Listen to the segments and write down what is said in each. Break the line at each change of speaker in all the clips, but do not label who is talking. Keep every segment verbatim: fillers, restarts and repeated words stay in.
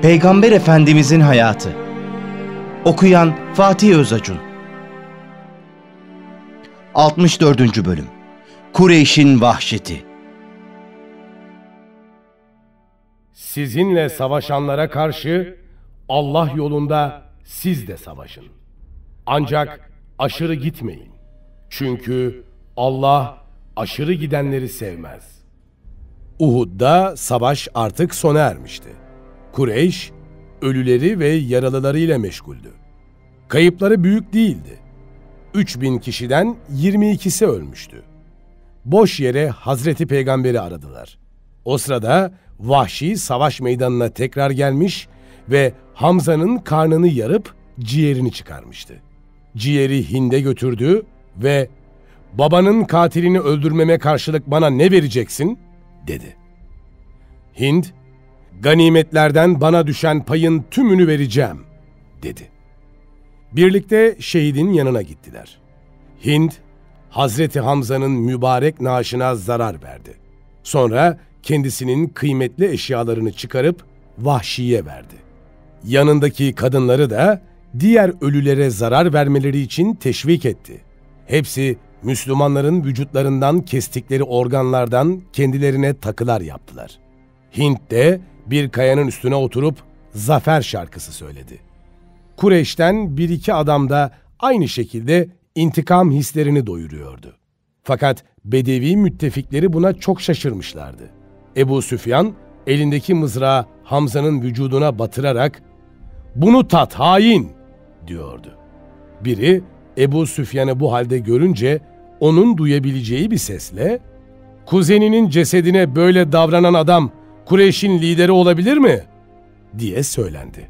Peygamber Efendimizin hayatı. Okuyan Fatih Özacun. altmış dördüncü bölüm. Kureyş'in vahşeti.
Sizinle savaşanlara karşı Allah yolunda siz de savaşın. Ancak aşırı gitmeyin. Çünkü Allah aşırı gidenleri sevmez. Uhud'da savaş artık sona ermişti. Kureyş, ölüleri ve yaralılarıyla meşguldü. Kayıpları büyük değildi. Üç bin kişiden yirmi ikisi ölmüştü. Boş yere Hazreti Peygamber'i aradılar. O sırada Vahşi savaş meydanına tekrar gelmiş ve Hamza'nın karnını yarıp ciğerini çıkarmıştı. Ciğeri Hind'e götürdü ve "Babanın katilini öldürmeme karşılık bana ne vereceksin?" dedi. Hind, "Ganimetlerden bana düşen payın tümünü vereceğim," dedi. Birlikte şehidin yanına gittiler. Hind, Hazreti Hamza'nın mübarek naaşına zarar verdi. Sonra kendisinin kıymetli eşyalarını çıkarıp Vahşi'ye verdi. Yanındaki kadınları da diğer ölülere zarar vermeleri için teşvik etti. Hepsi Müslümanların vücutlarından kestikleri organlardan kendilerine takılar yaptılar. Hint de bir kayanın üstüne oturup zafer şarkısı söyledi. Kureyş'ten bir iki adam da aynı şekilde intikam hislerini doyuruyordu. Fakat Bedevi müttefikleri buna çok şaşırmışlardı. Ebu Süfyan elindeki mızrağı Hamza'nın vücuduna batırarak "Bunu tat hain!" diyordu. Biri Ebu Süfyan'ı bu halde görünce onun duyabileceği bir sesle "Kuzeninin cesedine böyle davranan adam Kureyş'in lideri olabilir mi?" diye söylendi.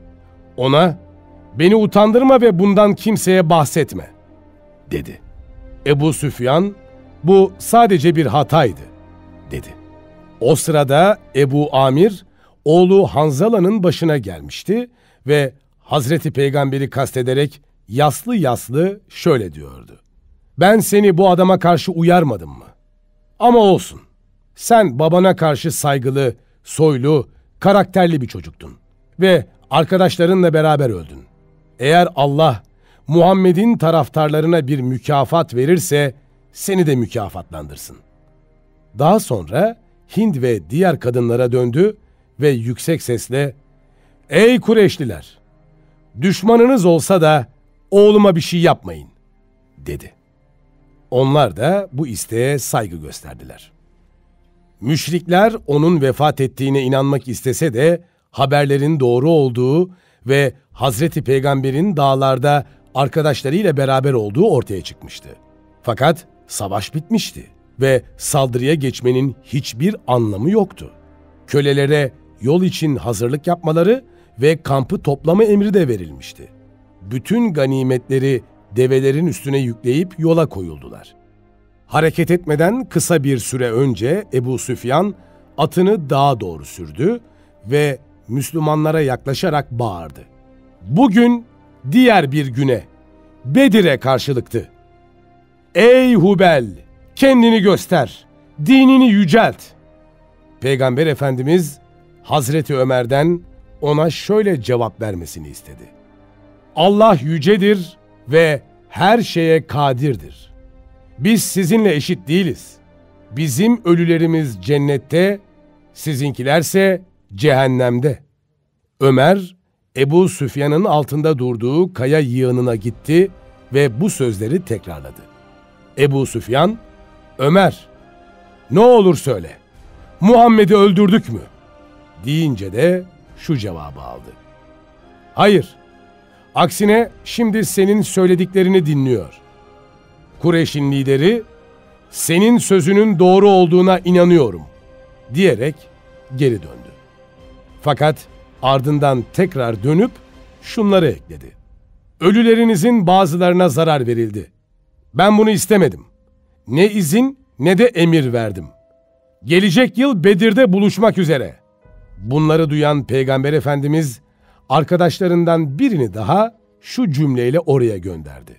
Ona "Beni utandırma ve bundan kimseye bahsetme," dedi. Ebu Süfyan, "Bu sadece bir hataydı," dedi. O sırada Ebu Amir, oğlu Hanzala'nın başına gelmişti ve Hazreti Peygamber'i kastederek yaslı yaslı şöyle diyordu: "Ben seni bu adama karşı uyarmadım mı? Ama olsun. Sen babana karşı saygılı, soylu, karakterli bir çocuktun ve arkadaşlarınla beraber öldün. Eğer Allah Muhammed'in taraftarlarına bir mükafat verirse seni de mükafatlandırsın." Daha sonra Hind ve diğer kadınlara döndü ve yüksek sesle "Ey Kureyşliler! Düşmanınız olsa da oğluma bir şey yapmayın," dedi. Onlar da bu isteğe saygı gösterdiler. Müşrikler onun vefat ettiğine inanmak istese de haberlerin doğru olduğu ve Hazreti Peygamber'in dağlarda arkadaşlarıyla beraber olduğu ortaya çıkmıştı. Fakat savaş bitmişti ve saldırıya geçmenin hiçbir anlamı yoktu. Kölelere yol için hazırlık yapmaları ve kampı toplama emri de verilmişti. Bütün ganimetleri develerin üstüne yükleyip yola koyuldular. Hareket etmeden kısa bir süre önce Ebu Süfyan atını dağa doğru sürdü ve Müslümanlara yaklaşarak bağırdı: "Bugün diğer bir güne, Bedir'e karşılıktı. Ey Hubel! Kendini göster, dinini yücelt." Peygamber Efendimiz Hazreti Ömer'den ona şöyle cevap vermesini istedi: "Allah yücedir ve her şeye kadirdir. Biz sizinle eşit değiliz. Bizim ölülerimiz cennette, sizinkilerse cehennemde." Ömer, Ebu Süfyan'ın altında durduğu kaya yığınına gitti ve bu sözleri tekrarladı. Ebu Süfyan, "Ömer, ne olur söyle, Muhammed'i öldürdük mü?" deyince de şu cevabı aldı: "Hayır, aksine şimdi senin söylediklerini dinliyor. Kureyş'in lideri, senin sözünün doğru olduğuna inanıyorum," diyerek geri döndü. Fakat ardından tekrar dönüp şunları ekledi: "Ölülerinizin bazılarına zarar verildi. Ben bunu istemedim. Ne izin ne de emir verdim. Gelecek yıl Bedir'de buluşmak üzere." Bunları duyan Peygamber Efendimiz arkadaşlarından birini daha şu cümleyle oraya gönderdi: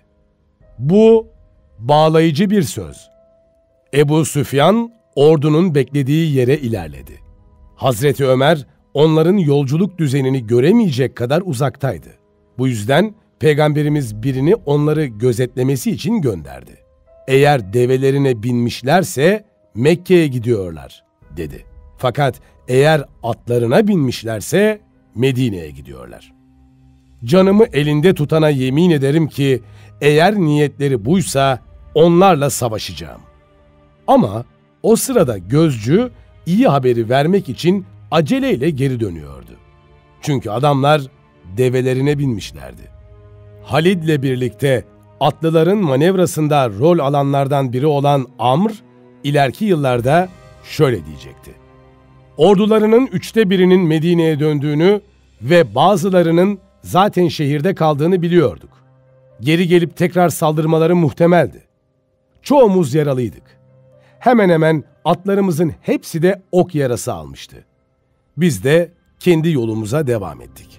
"Bu bağlayıcı bir söz." Ebu Süfyan ordunun beklediği yere ilerledi. Hazreti Ömer onların yolculuk düzenini göremeyecek kadar uzaktaydı. Bu yüzden Peygamberimiz birini onları gözetlemesi için gönderdi. Eğer develerine binmişlerse Mekke'ye gidiyorlar dedi. Fakat eğer atlarına binmişlerse Medine'ye gidiyorlar. Canımı elinde tutana yemin ederim ki eğer niyetleri buysa onlarla savaşacağım. Ama o sırada gözcü iyi haberi vermek için aceleyle geri dönüyordu. Çünkü adamlar develerine binmişlerdi. Halid'le birlikte atlıların manevrasında rol alanlardan biri olan Amr, ileriki yıllarda şöyle diyecekti. Ordularının üçte birinin Medine'ye döndüğünü ve bazılarının zaten şehirde kaldığını biliyorduk. Geri gelip tekrar saldırmaları muhtemeldi. Çoğumuz yaralıydık. Hemen hemen atlarımızın hepsi de ok yarası almıştı. Biz de kendi yolumuza devam ettik.